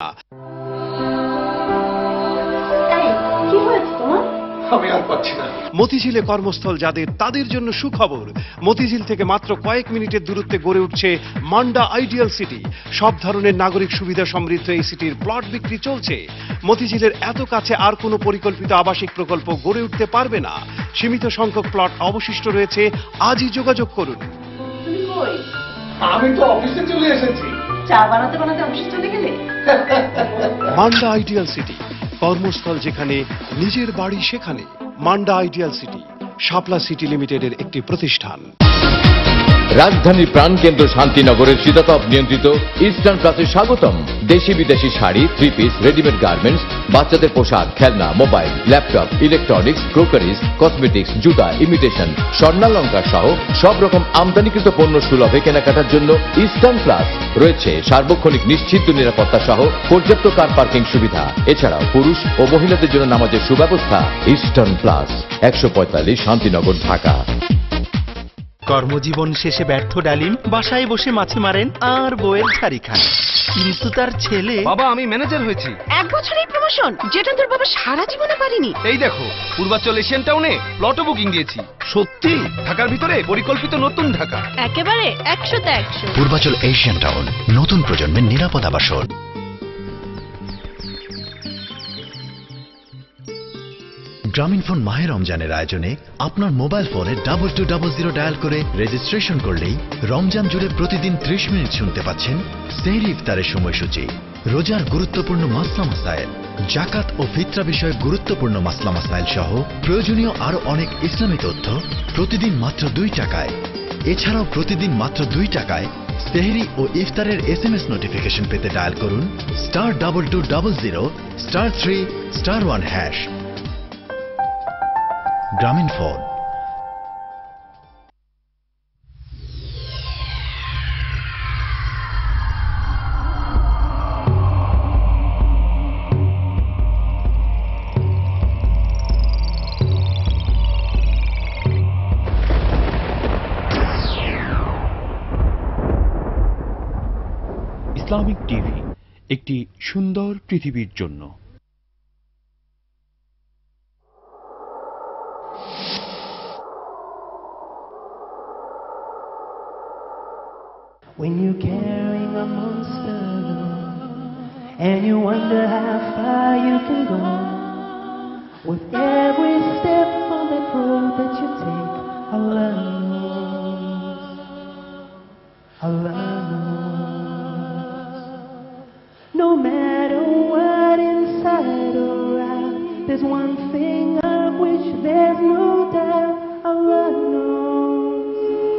মতিঝিলে কর্মস্থল যাদের, তাদের জন্য সুখবর। মতিঝিল থেকে মাত্র কয়েক মিনিটের দূরত্বে গড়ে উঠছে মান্ডা আইডিয়াল সিটি। সব ধরনের নাগরিক সুবিধা সমৃদ্ধ এই সিটির প্লট বিক্রি চলছে। মতিঝিলের এত কাছে আর কোনো পরিকল্পিত আবাসিক প্রকল্প গড়ে উঠতে পারবে না। সীমিত সংখ্যক প্লট অবশিষ্ট রয়েছে। আজই যোগাযোগ করুন। আমি তো অফিসে চলে এসেছি। চা বানাতে বানাতে অফিসে চলে গেলে? মান্ডা আইডিয়াল সিটি, কর্মস্থল যেখানে, নিজের বাড়ি সেখানে। Manda ideal city Shapla city লিমিটেডের একটি প্রতিষ্ঠান। রাজধানীর প্রাণকেন্দ্র শান্তিনগরের শীতাতপ নিয়ন্ত্রিত ইস্টার্ন প্লাসে স্বাগতম। দেশি বিদেশি শাড়ি, 3 পিস, রেডিমেড গার্মেন্টস, বাচ্চাদের পোশাক, খেলনা, mobile, laptop, electronics, crockeries, cosmetics, জুতা, ইমিটেশন, স্বর্ণালঙ্কার সহ সব রকম আমদানিকৃত পণ্য সুলভে কেনাকাটার জন্য ইস্টার্ন প্লাস। রয়েছে সার্বক্ষণিক নিশ্চিত নিরাপত্তা সহ পর্যাপ্ত কার পার্কিং সুবিধা। এছাড়াও পুরুষ ও মহিলাদের জন্য নামাজের সুব্যবস্থা। Eastern Plus, 145 Shantinagar, Dhaka. কর্মজীবন শেষে ব্যর্থ ডালিম বাসায় বসে মাছে মারেন আর বউয়ের ছাড়ি খান, কিন্তু তার ছেলে, বাবা আমি ম্যানেজার হয়েছি। 1 বছরেই প্রমোশন, যেটা তোর বাবা সারা জীবনে পারিনি। এই দেখো, পূর্বাচল এশিয়ান টাউনে প্লটও বুকিং দিয়েছি। সত্যি? ঢাকার ভিতরে পরিকল্পিত নতুন ঢাকা, একেবারে 100তে 100। পূর্বাচল এশিয়ান টাউন, নতুন প্রজন্মের নিরাপদ আবাসন। গ্রামীণফোন মাহে রমজানের আয়োজনে আপনার মোবাইল ফোনে 2200 ডায়াল করে রেজিস্ট্রেশন করলেই রমজান জুড়ে প্রতিদিন 30 মিনিট শুনতে পাচ্ছেন সেহরি ইফতারের সময়সূচি, রোজার গুরুত্বপূর্ণ মাসলা মাসাইল, জাকাত ও ফিতরা বিষয়ে গুরুত্বপূর্ণ মাসলা মাসাইল সহ প্রয়োজনীয় আরো অনেক ইসলামী তথ্য প্রতিদিন মাত্র 2 টাকায়। এছাড়াও প্রতিদিন মাত্র 2 টাকায় সেহরি ও ইফতারের SMS নোটিফিকেশন পেতে ডায়াল করুন *2200 *3 *1#। গ্রামীণফোন। ইসলামিক টিভি, একটি সুন্দর পৃথিবীর জন্য। When you're carrying a monster and you wonder how far you can go, with every step on that road that you take, Allah knows, Allah knows. No matter what inside or out, there's one thing of which there's no doubt, Allah knows,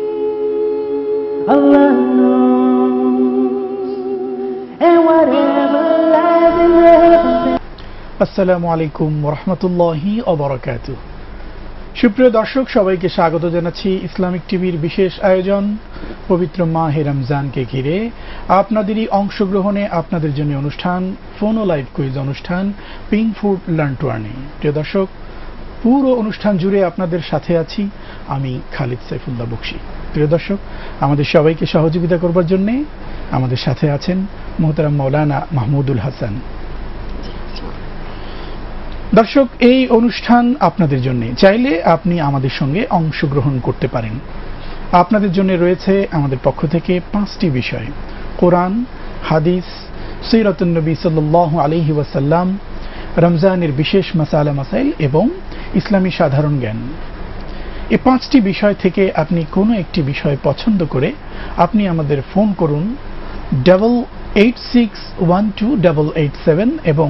Allah knows, and whatever lies in the heavens. আসসালামু আলাইকুম ওয়া রাহমাতুল্লাহি ওয়া বারাকাতুহু। সুপ্রিয় দর্শক, সবাইকে স্বাগত জানাচ্ছি ইসলামিক টিভির বিশেষ আয়োজন পবিত্র মাহে রমজানকে ঘিরে আপনাদেরই অংশগ্রহণে আপনাদের জন্য অনুষ্ঠান ফোন ও লাইভ কুইজ অনুষ্ঠান pink food learn to earning. প্রিয় দর্শক, পুরো অনুষ্ঠান জুড়ে আপনাদের সাথে আছি আমি খালিদ সাইফুল্লাহ বকশী। প্রিয় দর্শক, আমাদের সবাইকে সহযোগিতা করবার জন্য আমাদের সাথে আছেন মোহতারাম মাওলানা মাহমুদুল হাসান। দর্শক, এই অনুষ্ঠান আপনাদের জন্য, চাইলে আপনি আমাদের সঙ্গে অংশগ্রহণ করতে পারেন। আপনাদের জন্য রয়েছে আমাদের পক্ষ থেকে 5টি বিষয়: কোরআন, হাদিস, সিরাতুন নবী সাল্লাল্লাহু আলাইহি ওয়াসাল্লাম, রমজানের বিশেষ মাসালা মাসাইল এবং ইসলামী সাধারণ জ্ঞান। এই 5টি বিষয় থেকে আপনি কোনো একটি বিষয় পছন্দ করে আপনি আমাদের ফোন করুন 86128887 এবং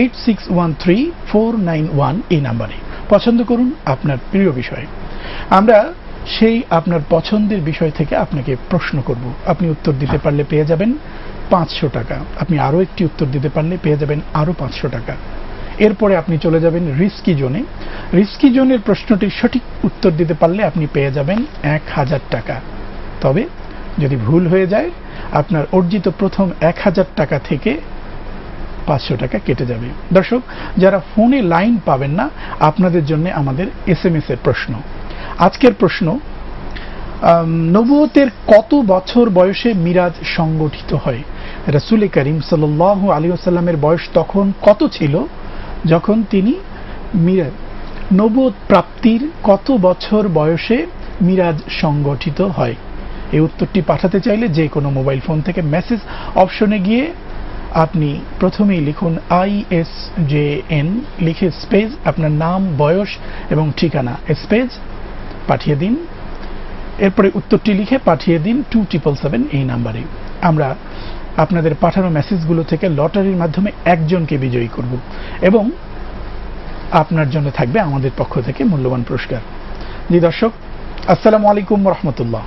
86134991 এই নাম্বারে। পছন্দ করুন আপনার প্রিয় বিষয়। আমরা সেই আপনার পছন্দের বিষয় থেকে আপনাকে প্রশ্ন করব। আপনি উত্তর দিতে পারলে পেয়ে যাবেন 500 টাকা। আপনি আরও একটি উত্তর দিতে পারলে পেয়ে যাবেন আরও 500 টাকা। এরপরে আপনি চলে যাবেন রিস্কি জোনে। রিস্কি জোনের প্রশ্নটির সঠিক উত্তর দিতে পারলে আপনি পেয়ে যাবেন 1000 টাকা। তবে যদি ভুল হয়ে যায়, আপনার অর্জিত প্রথম 1000 টাকা থেকে 500 টাকা কেটে যাবে। দর্শক, যারা ফোনে লাইন পাবেন না, আপনাদের জন্য আমাদের SMS এর প্রশ্ন। আজকের প্রশ্ন: নবুয়তের কত বছর বয়সে মিরাজ সংগঠিত হয়? রাসূল করিম সাল্লাল্লাহু আলাইহি ওয়াসাল্লামের বয়স তখন কত ছিল যখন তিনি নবুয়ত প্রাপ্তির কত বছর বয়সে মিরাজ সংগঠিত হয়? এই উত্তরটি পাঠাতে চাইলে যে কোনো মোবাইল ফোন থেকে মেসেজ অপশনে গিয়ে আপনি প্রথমেই লিখুন ISJN লিখে স্পেস আপনার নাম, বয়স এবং ঠিকানা স্পেস পাঠিয়ে দিন। এরপরে উত্তরটি লিখে পাঠিয়ে দিন 2777 এই নাম্বারে। আমরা আপনাদের পাঠানো মেসেজগুলো থেকে লটারির মাধ্যমে একজনকে বিজয়ী করব এবং আপনার জন্য থাকবে আমাদের পক্ষ থেকে মূল্যবান পুরস্কার। জি দর্শক, আসসালামু আলাইকুম রহমতুল্লাহ।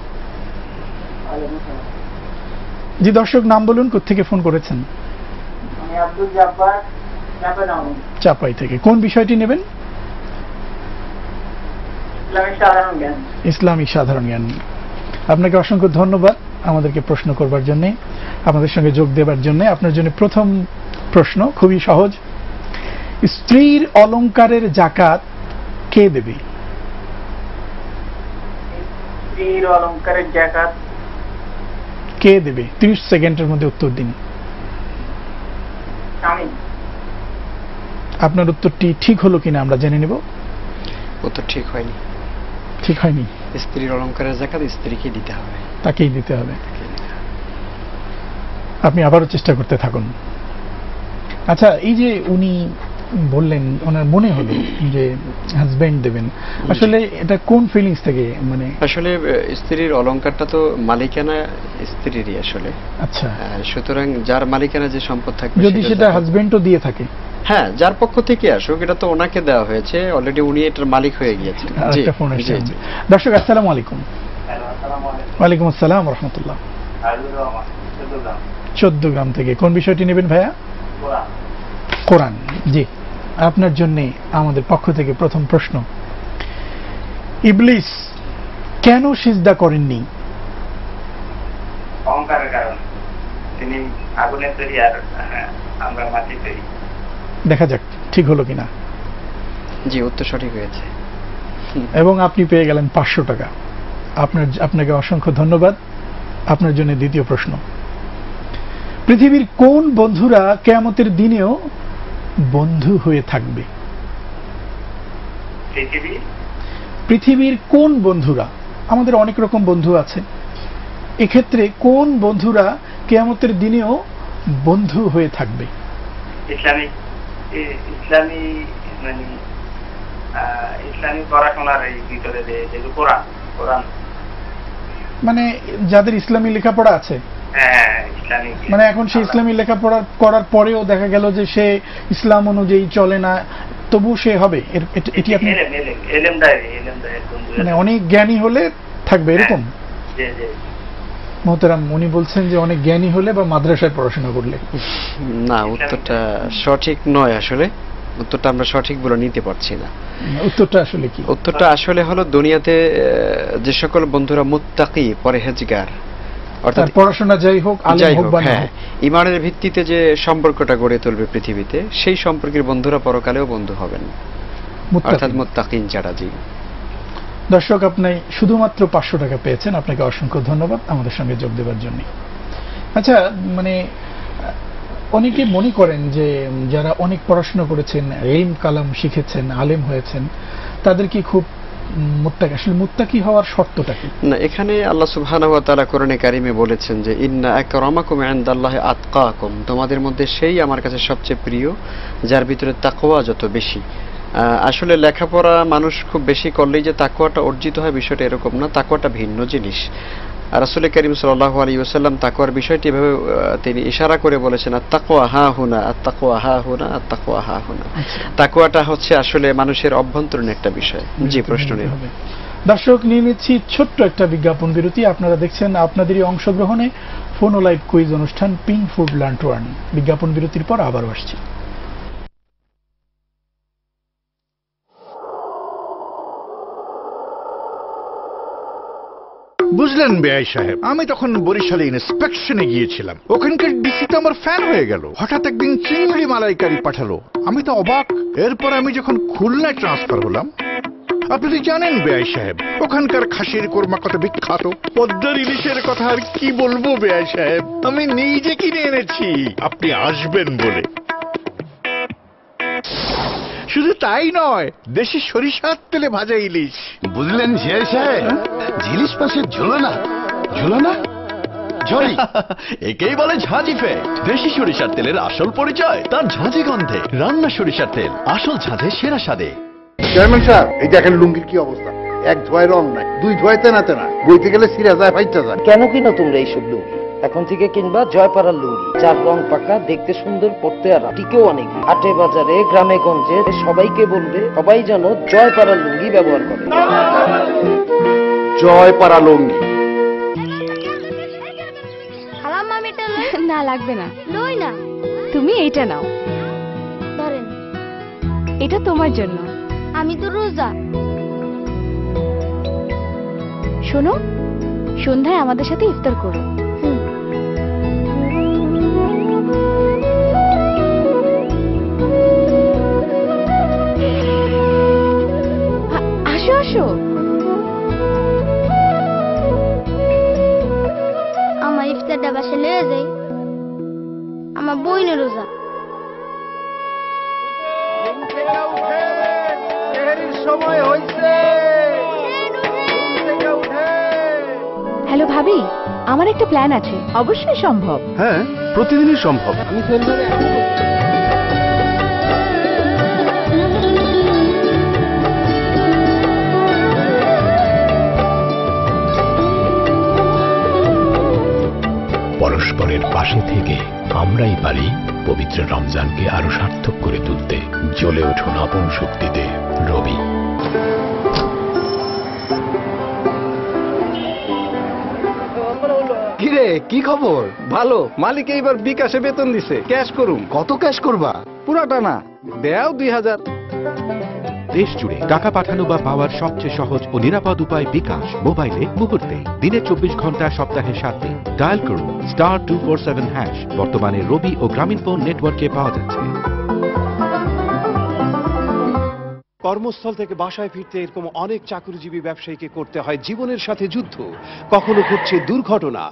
জি দর্শক, নাম বলুন, কোত্থেকে ফোন করেছেন? চাপাই থেকে। কোন বিষয়টি নেবেন? ইসলামী সাধারণ জ্ঞান। আপনাকে অসংখ্য ধন্যবাদ আমাদেরকে প্রশ্ন করবার জন্য, আমাদের সঙ্গে যোগ দেবার জন্য। আপনার জন্য প্রথম প্রশ্ন খুবই সহজ। স্ত্রীর অলংকারের যাকাত কে দেবে? স্ত্রীর অলংকারের যাকাত কে দেবে? 30 সেকেন্ডের মধ্যে উত্তর দিন। স্বামী। আপনার উত্তরটি ঠিক হলো কিনা আমরা জেনে নেব। উত্তর ঠিক হয়নি। ঠিক হয়নি। স্ত্রীর অলংকারের যাকাত স্ত্রীকে দিতে হবে। তাকেই দিতে হবে। আপনি আবারও চেষ্টা করতে থাকুন। আচ্ছা, এই যে উনি বললেন ওনার মনে হলো যে হাজবেন্ড দেবেন, আসলে এটা কোন ফিলিংস থেকে? মানে আসলে স্ত্রীর অলংকারটা তো মালিকানা স্ত্রীরই আসলে। আচ্ছা, সুতরাং যার মালিকানা যে সম্পদ থাকবে, যদি সেটা হাজবেন্ডও দিয়ে থাকে, হ্যাঁ, যার পক্ষ থেকে আসুক, এটা তো ওনাকে দেওয়া হয়েছে অলরেডি, উনি এটার মালিক হয়ে গিয়েছেন। দর্শক আসসালামু আলাইকুম। ওয়ালাইকুম আসসালাম রহমতুল্লাহ। 14 থেকে কোন বিষয়টি নেবেন ভাইয়া? কোরআন। জি, আপনার জন্য আমাদের পক্ষ থেকে প্রথম প্রশ্ন। ইবলিস কেন সিজদা করেননি? অহংকারের কারণে। তিনি আগুনের তৈরি আর আমরা মাটি তৈরি। দেখা যাক ঠিক হলো কিনা। জি, উত্তর সঠিক হয়েছে এবং আপনি পেয়ে গেলেন 500 টাকা। আপনাকে অসংখ্য ধন্যবাদ। আপনার জন্য দ্বিতীয় প্রশ্ন। পৃথিবীর কোন বন্ধুরা কিয়ামতের দিনেও বন্ধু হয়ে থাকবে? পৃথিবীর কোন বন্ধুরা? আমাদের অনেক রকম বন্ধু আছে, এক্ষেত্রে কোন বন্ধুরা কিয়ামতের দিনেও বন্ধু হয়ে থাকবে? ইসলামী মানে ইসলামী পড়াশোনার এই ভিতরে যে কোরআন মানে যাদের ইসলামী লেখাপড়া আছে, মানে এখন সে ইসলামী লেখাপড়া করার পরেও দেখা গেল যে সে ইসলাম অনুযায়ী চলে না, তবু সে হবে। এটি আপনি মানে অনেক জ্ঞানী হলে থাকবে এরকম? মোহতারাম, উনি বলছেন যে অনেক জ্ঞানী হলে বা মাদ্রাসায় পড়াশোনা করলে। না, উত্তরটা সঠিক নয় আসলে। উত্তরটা আমরা সঠিক বলে নিতে পারছি না। উত্তরটা আসলে কি? উত্তরটা আসলে হলো দুনিয়াতে যে সকল বন্ধুরা মুত্তাকি, পরহেজগার, অর্থাৎ পড়াশোনা যাই হোক, আলেম হোক বা না হোক, ইমানের ভিত্তিতে যে সম্পর্কটা গড়ে তুলবে পৃথিবীতে, সেই সম্পর্কের বন্ধুরা পরকালেও বন্ধু হবেন, অর্থাৎ মুত্তাকিন যারা। জি দর্শক, আপনি শুধুমাত্র 500 টাকা পেয়েছেন। আপনাকে অসংখ্য ধন্যবাদ আমাদের সঙ্গে যোগ দেওয়ার জন্য। আচ্ছা, মানে অনেকে মনে করেন যে যারা অনেক পড়াশোনা করেছেন, ইলম কালাম শিখেছেন, আলেম হয়েছেন, তাদের কি খুব মুত্তাকি? আসলে মুত্তাকি হওয়ার শর্তটা কি? না, এখানে আল্লাহ সুবহানাহু ওয়া তাআলা কোরআনে কারিমে বলেছেন যে ইন্না আকরামাকুম ইনদাল্লাহি আতকাকুম, তোমাদের মধ্যে সেই আমার কাছে সবচেয়ে প্রিয় যার ভিতরে তাকওয়া যত বেশি। আসলে লেখাপড়া মানুষ খুব বেশি করলেই যে তাকওয়াটা অর্জিত হয়, বিষয়টা এরকম না। তাকওয়াটা ভিন্ন জিনিস। রাসূল করিম সাল্লাল্লাহু আলাইহি ওয়াসাল্লাম তাকওয়ার বিষয়টি এভাবে তিনি ইশারা করে বলেছেন, আত-তাকওয়া হা হুনা, আত-তাকওয়া হা হুনা, আত-তাকওয়া হা হুনা। তাকওয়াটা হচ্ছে আসলে মানুষের অভ্যন্তরীণ একটা বিষয়। জি, প্রশ্ন নিয়ে হবে। দর্শক, নিয়ে নিচ্ছি ছোট্ট একটা বিজ্ঞাপন বিরতি। আপনারা দেখছেন আপনাদেরই অংশগ্রহণে ফোন ও লাইভ কুইজ অনুষ্ঠান pink food learn to earn. বিজ্ঞাপন বিরতির পর আবারও আসছি। বুঝলেন বেআই সাহেব, আমি তখন বরিশালে ইন্সপেকশনে গিয়েছিলাম। ওখানকার ডিসি তো আমার ফ্যান হয়ে গেল। হঠাৎ একদিন চিংড়ি মালাইকারি পাঠালো, আমি তো অবাক। এরপর আমি যখন খুলনায় ট্রান্সফার হলাম, আপনি তো জানেন বেআই সাহেব, ওখানকার খাসির কোরমা কত বিখ্যাত। পদ্মার ইলিশের কথা আর কি বলবো বেআই সাহেব, আমি নিজে কিনে এনেছি আপনি আসবেন বলে। শুধু তাই নয়, দেশি সরিষার তেলে ভাজা ইলিশ। বুঝলেন ঝিয়াই সাহেব, ঝিলিস পাশে ঝোলো না ঝোলো না ঝরি। একেই বলে ঝাঁঝ ইফেক্ট। দেশি সরিষার তেলের আসল পরিচয় তার ঝাঁঝি গন্ধে। রান্না সরিষার তেল, আসল ঝাঁঝে সেরা স্বাদে। চেয়ারম্যান সাহেব, এই দেখেন লুঙ্গির কি অবস্থা, এক ধোয়ায় রং নাই, দুই ধোয়ায় তেনা তেনা, বইতে গেলে সিরা যায় ফাইটা যায়। কেন কিনো তোমরা এইসব লুঙ্গি? এখন থেকে কিনবা জয়পাড়ার লুঙ্গি, যার রং পাকা, দেখতে সুন্দর, পড়তে আরাম, টিকেও অনেক। হাটে বাজারে গ্রামে গঞ্জে সবাইকে বলবে, সবাই যেন জয়পাড়ার লুঙ্গি ব্যবহার করে। জয়পাড়া লুঙ্গি। না লাগবে না, লই না, তুমি এইটা নাও। ধরেন, এটা তোমার জন্য। আমি তো রোজা। শোনো, সন্ধ্যায় আমাদের সাথে ইফতার করো। আসো আসো। আমার ইফতারটা বাসে লয়ে যাই, আমার বইনের রোজা। সময় হয়েছে। হ্যালো ভাবি, আমার একটা প্ল্যান আছে। অবশ্যই সম্ভব। হ্যাঁ, প্রতিদিনই সম্ভব। আমি পরস্পরের পাশে থেকে আমরাই পারি পবিত্র রমজানকে আরো সার্থক করে তুলতে। জ্বলে উঠুন আপন শক্তিতে। রবি। কিরে, কি খবর? ভালো। মালিক এইবার বিকাশে বেতন দিছে, ক্যাশ করুম। কত ক্যাশ করবা? পুরাটা না, দেও 2000। দেশ জুড়ে টাকা পাঠানো বা পাওয়ার সবচেয়ে সহজ ও নিরাপদ উপায় বিকাশ। মোবাইলে মুহূর্তে, দিনে 24 ঘন্টা, সপ্তাহে 7 দিন। ডায়াল করুন *247#। বর্তমানে রবি ও গ্রামীণফোন নেটওয়ার্কে পাওয়া যাচ্ছে। কর্মস্থল থেকে বাসায় ফিরতে এরকম অনেক চাকরিজীবী ব্যবসায়ীকে করতে হয় জীবনের সাথে যুদ্ধ। কখনো ঘটছে দুর্ঘটনা।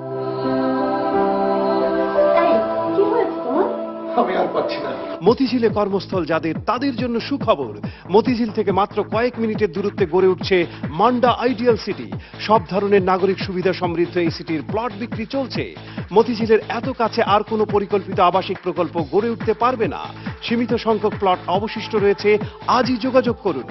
আমি আর পাচ্ছি না। মতিঝিলে কর্মস্থল যাদের, তাদের জন্য সুখবর। মতিঝিল থেকে মাত্র কয়েক মিনিটের দূরত্বে গড়ে উঠছে মান্ডা আইডিয়াল সিটি। সব ধরনের নাগরিক সুবিধা সমৃদ্ধ এই সিটির প্লট বিক্রি চলছে। মতিঝিলের এত কাছে আর কোনো পরিকল্পিত আবাসিক প্রকল্প গড়ে উঠতে পারবে না। সীমিত সংখ্যক প্লট অবশিষ্ট রয়েছে। আজই যোগাযোগ করুন।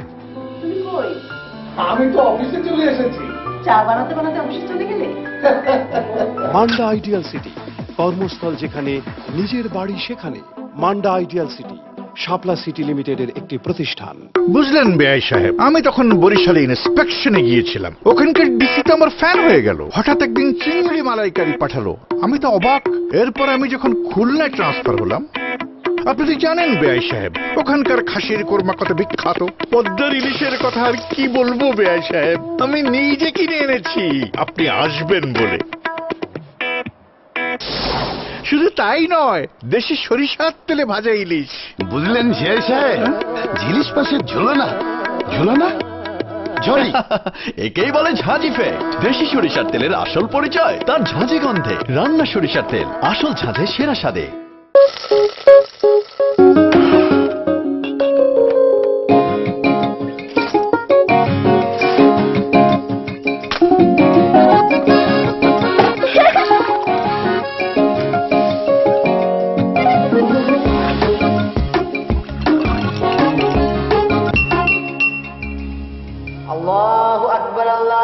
আমি তো অফিসে চলে এসেছি। চা বানাতে বানাতে অফিসে চলে গেলে? মান্ডা আইডিয়াল সিটি, কর্মস্থল যেখানে, নিজের বাড়ি সেখানে। Manda ideal city, Shapla city লিমিটেডের একটি প্রতিষ্ঠান। বুঝলেন বেআই সাহেব, আমি তখন বরিশালে ইন্সপেকশনে গিয়েছিলাম, ওখানকার ডিসি তো আমার ফ্যান হয়ে গেল। হঠাৎ একদিন চিংড়ি মালাইকারি পাঠালো, আমি তো অবাক। এরপর আমি যখন খুলনায় ট্রান্সফার হলাম, আপনি তো জানেন বেআই সাহেব, ওখানকার খাসির কোরমা কত বিখ্যাত। পদ্মার ইলিশের কথা আর কি বলবো বেআই সাহেব, আমি নিজে কিনে এনেছি আপনি আসবেন বলে। শুধু তাই নয়, দেশি সরিষার তেলে ভাজা ইলিশ। বুঝলেন ঝিয়াই সাহেব, ঝিলিস পাশে ঝোলো না ঝোলো না ঝরি। একেই বলে ঝাঁঝ ইফেক্ট। দেশি সরিষার তেলের আসল পরিচয় তার ঝাঁঝি গন্ধে। রান্না সরিষার তেল, আসল ঝাঁঝে সেরা স্বাদে। আল্লাহু আকবার। আল্লাহ।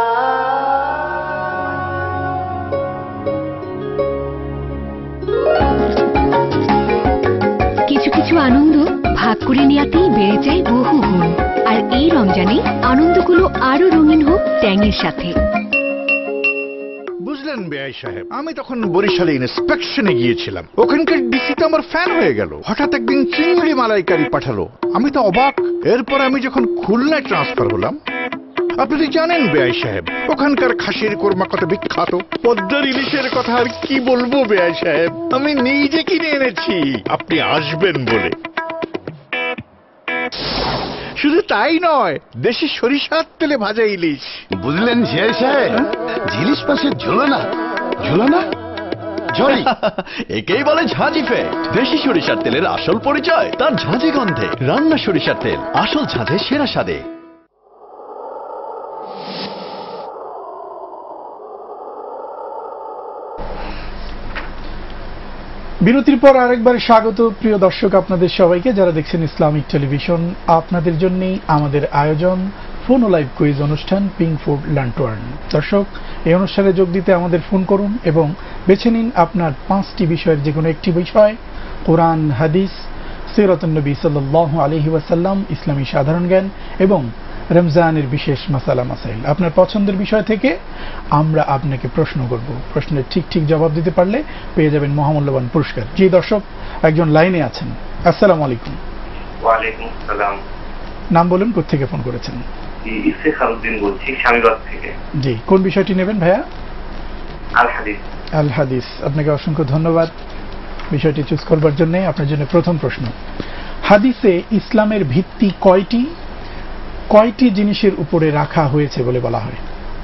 কিছু কিছু আনন্দ ভাগ করে নেওয়াতেই বেড়ে যায় বহু গুণ। আর এই রমজানে আনন্দগুলো আরো রঙিন হোক ট্যাংয়ের সাথে। বুঝলেন বেআই সাহেব, আমি তখন বরিশালে ইন্সপেকশনে গিয়েছিলাম, ওখানকার ডিসি তো আমার ফ্যান হয়ে গেল। হঠাৎ একদিন চিংড়ি মালাইকারি পাঠালো, আমি তো অবাক। এরপর আমি যখন খুলনায় ট্রান্সফার হলাম, আপনি তো জানেন বেআই সাহেব, ওখানকার খাসির কোরমা কত বিখ্যাত। পদ্মার ইলিশের কথা আর কি বলবো বেআই সাহেব, আমি নিজে কিনে এনেছি আপনি আসবেন বলে। শুধু তাই নয়, দেশি সরিষার তেলে ভাজা ইলিশ। বুঝলেন শের সাহেব, ইলিশ মাছের ঝোলানা ঝোলানা ঝোলি একেই বলে ঝাঁঝি ফেক্ট। দেশি সরিষার তেলের আসল পরিচয় তার ঝাঁঝি গন্ধে। রান্না সরিষার তেল, আসল ঝাঁঝে সেরা স্বাদে। বিরতির পর আরেকবার স্বাগত প্রিয় দর্শক আপনাদের সবাইকে, যারা দেখছেন ইসলামিক টেলিভিশন। আপনাদের জন্যই আমাদের আয়োজন ফোন ও লাইভ কুইজ অনুষ্ঠান pink food learn to earn. দর্শক, এই অনুষ্ঠানে যোগ দিতে আমাদের ফোন করুন এবং বেছে নিন আপনার 5টি বিষয়ের যে কোনো একটি বিষয়। কোরআন, হাদিস, সিরাতুন নবী সাল্লাল্লাহু আলাইহি ওয়াসাল্লাম, ইসলামী সাধারণ জ্ঞান এবং রমজানের বিশেষ মাসালা মাসাইল। আপনার পছন্দের বিষয় থেকে আমরা আপনাকে প্রশ্ন করব। প্রশ্নের ঠিক জবাব দিতে পারলে পেয়ে যাবেন মহামূল্যবান পুরস্কার। জি দর্শক, একজন লাইনে আছেন। আসসালামু আলাইকুম। ওয়ালাইকুম আসসালাম। নাম বলুন, কোথা থেকে ফোন করেছেন? ইফতেখারউদ্দিন বলছি, স্বামীবাগ থেকে। জি, কোন বিষয়টি নেবেন ভাইয়া? আল হাদিস। আল হাদিস। আপনাকে অসংখ্য ধন্যবাদ বিষয়টি চুজ করবার জন্য। আপনার জন্য প্রথম প্রশ্ন, হাদিসে ইসলামের ভিত্তি কয়টি জিনিসের উপরে রাখা হয়েছে বলে বলা হয়?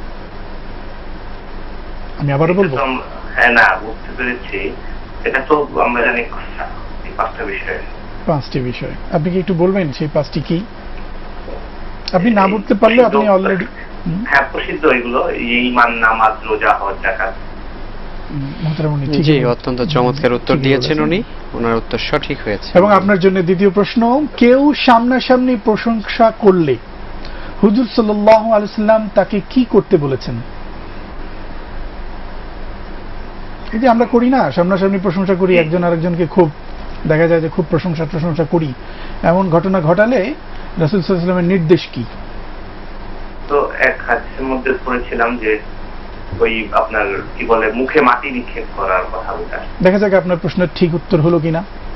আমি আবারও বলবো। হ্যাঁ, না বুঝতে পেরেছি। এটা তো আমরা জানি 5টা বিষয়। 5টি বিষয়। আপনি কি একটু বলবেন সেই 5টি কি? আপনি না বলতে পারলে আপনি অলরেডি। হ্যাঁ, প্রসিদ্ধ এগুলো, ঈমান, নামাজ, রোজা, হজ, যাকাত। জি, অত্যন্ত চমৎকার উত্তর দিয়েছেন উনি। ওনার উত্তর সঠিক হয়েছে। এবং আপনার জন্য দ্বিতীয় প্রশ্ন, কেউ সামনাসামনি প্রশংসা করলে হুজুর সাল্লাল্লাহু আলাইহি ওয়াসাল্লাম তাকে কি করতে বলেছেন? এই যে আমরা করি না, সামনাসামনি প্রশংসা করি, একজন আরেকজনকে খুব দেখা যায় যে খুব প্রশংসা করি, এমন ঘটনা ঘটালে রাসূল সাল্লাল্লাহু আলাইহি ওয়াসাল্লামের নির্দেশ কি? তো এক হাদিসের মধ্যে পড়েছিলাম যে ওই আপনার কি বলে মুখে মাটি নিক্ষেপ করার কথা বলতে। দেখা যাক আপনার প্রশ্নের ঠিক উত্তর হলো কিনা।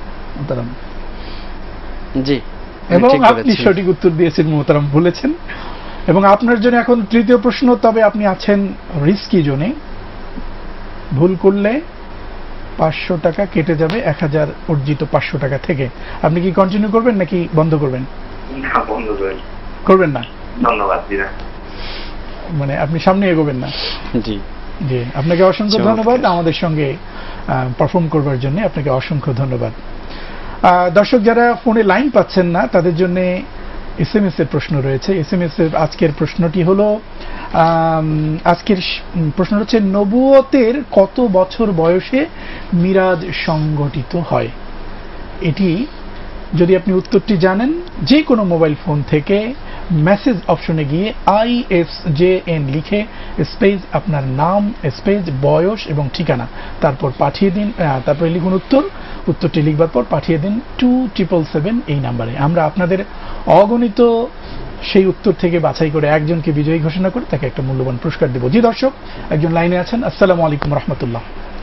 জি, এবং আপনি সঠিক উত্তর দিয়েছেন মোহতারাম, বলেছেন। এবং আপনার জন্য এখন তৃতীয় প্রশ্ন, তবে আপনি আছেন রিস্কি জোনে। ভুল করলে 500 টাকা কেটে যাবে 1000 অর্জিত 500 টাকা থেকে। আপনি কি কন্টিনিউ করবেন নাকি বন্ধ করবেন? না, বন্ধ করবেন না। ধন্যবাদ। মানে আপনি সামনে এগোবেন না? জি জি, আপনাকে অসংখ্য ধন্যবাদ আমাদের সঙ্গে পারফর্ম করবার জন্য। আপনাকে অসংখ্য ধন্যবাদ। দর্শক, যারা ফোনে লাইন পাচ্ছেন না তাদের জন্য এসএমএস এর প্রশ্ন রয়েছে। এসএমএস এর আজকের প্রশ্নটি হলো, আজকের প্রশ্ন হচ্ছে, নবুয়তের কত বছর বয়সে মিরাজ সংঘটিত হয়? এটি যদি আপনি উত্তরটি জানেন, যে কোনো মোবাইল ফোন থেকে মেসেজ অপশনে গিয়ে ISJN লিখে স্পেস আপনার নাম, স্পেস বয়স এবং ঠিকানা, তারপর পাঠিয়ে দিন। তারপরে লিখুন উত্তরটি লিখবার পর পাঠিয়ে দিন 2777 এই নাম্বারে। আমরা আপনাদের অগণিত সেই উত্তর থেকে বাছাই করে একজনকে বিজয়ী ঘোষণা করে তাকে একটা মূল্যবান পুরস্কার দেব। জি দর্শক, একজন লাইনে আছেন। আসসালামু আলাইকুম রহমতুল্লাহ।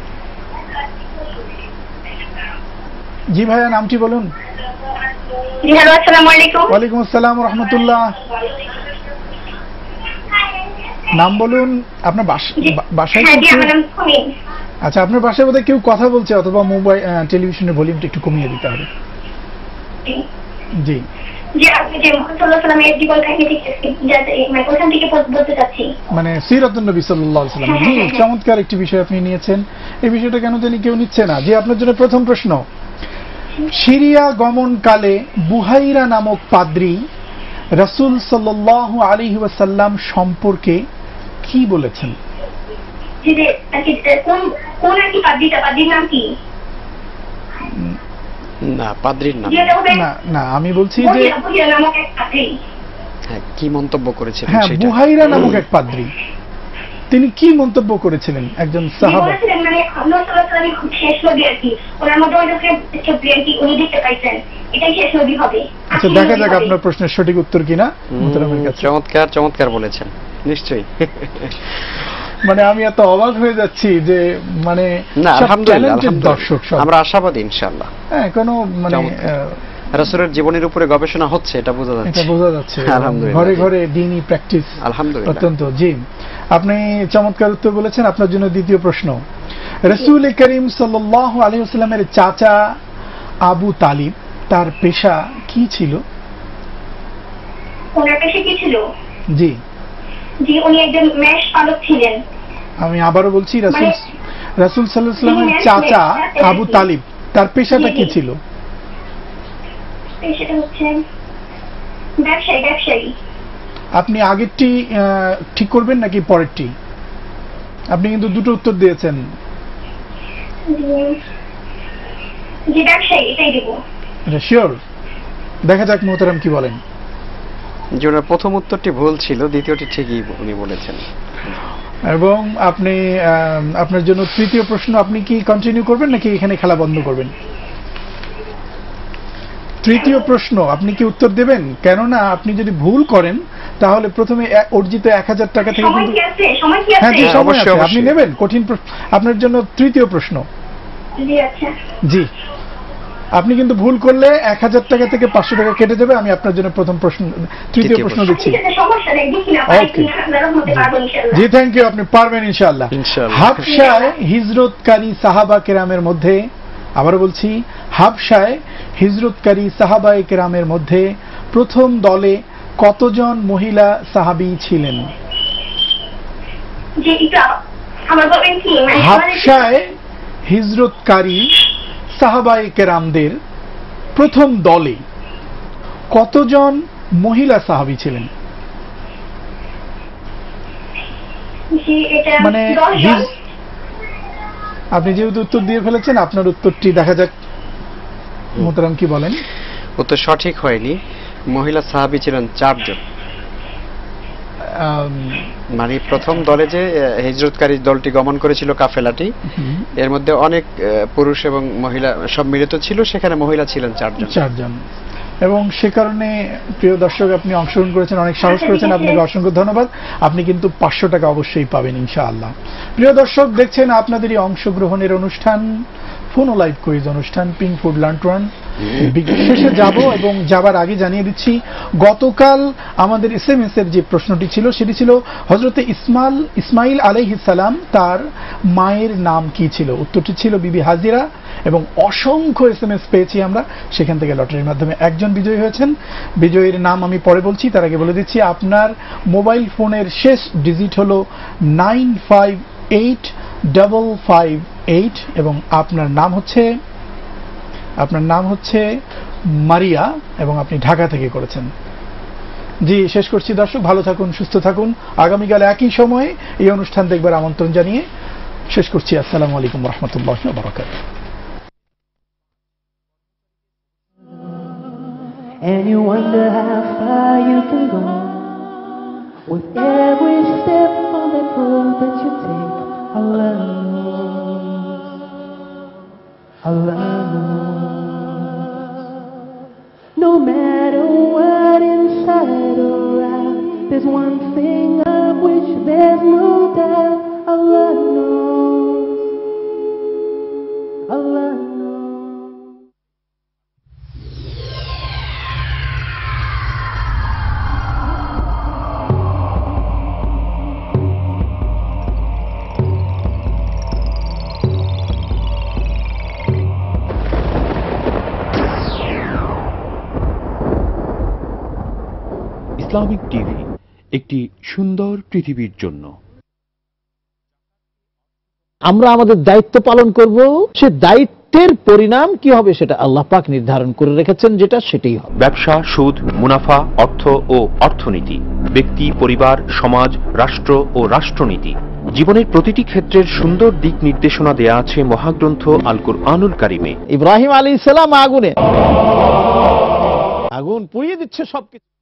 জি ভাইয়া, নামটি বলুন। ওয়ালাইকুম আসসালাম রহমতুল্লাহ। নাম বলুন। আপনার বাসায়? আচ্ছা, আপনার বাসায় বোধহয় কেউ কথা বলছে, অথবা মোবাইল টেলিভিশনের ভলিউমটা একটু কমিয়ে দিতে হবে। জি, মানে সিরাতুন নবী সাল্লাল্লাহু আলাইহি ওয়াসাল্লাম। জি, চমৎকার একটি বিষয় আপনি নিয়েছেন। এই বিষয়টা কেন জানি কেউ নিচ্ছে না। জি, আপনার জন্য প্রথম প্রশ্ন, সিরিয়া গমনকালে বুহাইরা নামক পাদ্রী রাসূল সাল্লাল্লাহু আলাইহি ওয়াসাল্লাম সম্পর্কে কি বলেছেন? না, পাদ্রীর নাম না, আমি বলছি যে কি মন্তব্য করেছিলেন? হ্যাঁ, বুহাইরা নামক এক পাদ্রী, তিনি কি মন্তব্য করেছিলেন? একজন সাহাবা। আচ্ছা, দেখা যাক আপনার প্রশ্নের সঠিক উত্তর কিনা। চমৎকার বলেছেন, নিশ্চয়ই। মানে আমি এত অবাক হয়ে যাচ্ছি যে মানে দর্শক আমরা আশাবাদী ইনশাআল্লাহ। হ্যাঁ, কোনো মানে রাসূলের জীবনের উপরে গবেষণা হচ্ছে, এটা বোঝা যাচ্ছে। আলহামদুলিল্লাহ, ঘরে ঘরে দ্বীনি প্র্যাকটিস আলহামদুলিল্লাহ অত্যন্ত। জি, আপনি চমৎকার উত্তর বলেছেন। আপনার জন্য দ্বিতীয় প্রশ্ন, রাসূল করিম সাল্লাল্লাহু আলাইহি ওয়াসাল্লামের চাচা আবু তালিব, তার পেশা কি ছিল? ওনার পেশা কি ছিল? জি জি, উনি একজন মেষ পালক ছিলেন। আমি আবারও বলছি, রাসূল সাল্লাল্লাহু আলাইহি ওয়াসাল্লামের মেষ চাচা মেষ আবু তালিব, তার পেশাটা কি ছিল? পেশাটা হচ্ছে ব্যবসায়ী। আপনি আগেরটি ঠিক করবেন নাকি পরেরটি? আপনি কিন্তু দুটো উত্তর দিয়েছেন। জি ব্যবসায়ী, এটাই দেব। শিওর? দেখা যাক মোহতারাম কি বলেন। যে ওনার প্রথম উত্তরটি ভুল ছিল, দ্বিতীয়টি ঠিকই উনি বলেছেন। এবং আপনি আপনার জন্য তৃতীয় প্রশ্ন, আপনি কি কন্টিনিউ করবেন নাকি এখানে খেলা বন্ধ করবেন? তৃতীয় প্রশ্ন আপনি কি উত্তর দেবেন? কেননা আপনি যদি ভুল করেন তাহলে প্রথমে অর্জিত 1000 টাকা থেকে কিন্তু হ্যাঁ জি সময় আছে, আপনি নেবেন। কঠিন আপনার জন্য তৃতীয় প্রশ্ন। জি, আপনি কিন্তু ভুল করলে 1000 টাকা থেকে 500 টাকা কেটে যাবে। আমি আপনার জন্য প্রথম প্রশ্ন তৃতীয় প্রশ্ন দিচ্ছি। জি থ্যাংক ইউ, আপনি পারবেন ইনশাআল্লাহ। হাবশায় হিজরতকারী সাহাবা কেরামের মধ্যে, আবারও বলছি, হাবশায় হিজরতকারী সাহাবায়ে কেরামের মধ্যে প্রথম দলে কতজন মহিলা সাহাবী ছিলেন? হাবশায় হিজরতকারী সাহাবায়ে কেরামদের প্রথম দলে কতজন মহিলা সাহাবী ছিলেন? মানে আপনি যেহেতু উত্তর দিয়ে ফেলেছেন, আপনার উত্তরটি দেখা যাক মোহতারাম কি বলেন। উত্তর সঠিক হয়নি, মহিলা সাহাবী ছিলেন 4 জন। মানে প্রথম দলে যে হিজরতকারী দলটি গমন করেছিল, কাফেলাটি, এর মধ্যে অনেক পুরুষ এবং মহিলা সব মিলিত ছিল, সেখানে মহিলা ছিলেন 4 জন। এবং সে কারণে প্রিয় দর্শক, আপনি অংশগ্রহণ করেছেন, অনেক সাহস করেছেন, আপনাকে অসংখ্য ধন্যবাদ। আপনি কিন্তু 500 টাকা অবশ্যই পাবেন ইনশাআল্লাহ। প্রিয় দর্শক, দেখছেন আপনাদেরই অংশগ্রহণের অনুষ্ঠান, ফোন ও লাইভ কুইজ অনুষ্ঠান পিঙ্ক ফুড লান্টওয়ান। শেষে যাব এবং যাবার আগে জানিয়ে দিচ্ছি, গতকাল আমাদের SMS এর যে প্রশ্নটি ছিল সেটি ছিল হযরতে ইসমাইল আলাইহিস সালাম তার মায়ের নাম কি ছিল? উত্তরটি ছিল বিবি হাজিরা। এবং অসংখ্য SMS পেয়েছি আমরা, সেখান থেকে লটারির মাধ্যমে একজন বিজয়ী হয়েছেন। বিজয়ীর নাম আমি পরে বলছি, তার আগে বলে দিচ্ছি আপনার মোবাইল ফোনের শেষ ডিজিট হলো 958558 এবং আপনার নাম হচ্ছে মারিয়া এবং আপনি ঢাকা থেকে করেছেন। জি শেষ করছি দর্শক, ভালো থাকুন, সুস্থ থাকুন। আগামীকাল একই সময়ে এই অনুষ্ঠান দেখবার আমন্ত্রণ জানিয়ে শেষ করছি। আসসালামু আলাইকুম ওয়া রাহমাতুল্লাহি ওয়া বারাকাতুহু। And you wonder how far you can go with every step on that road that you take. Allah knows. No matter what inside or out, there's one thing of which there's no doubt. Allah knows. Allah knows. Islamic TV, একটি সুন্দর পৃথিবীর জন্য। আমরা আমাদের দায়িত্ব পালন করব, সে দায়িত্বের পরিণাম কি হবে সেটা আল্লাহ পাক নির্ধারণ করে রেখেছেন, যেটা সেটাই হবে। ব্যবসা, সুদ, মুনাফা, অর্থ ও অর্থনীতি, ব্যক্তি, পরিবার, সমাজ, রাষ্ট্র ও রাষ্ট্রনীতি, জীবনের প্রতিটি ক্ষেত্রের সুন্দর দিক নির্দেশনা দেয়া আছে মহাগ্রন্থ আল কুরআনুল কারিমে। ইব্রাহিম আলাইহিস সালাম আগুন পুড়িয়ে দিচ্ছে সবকিছু।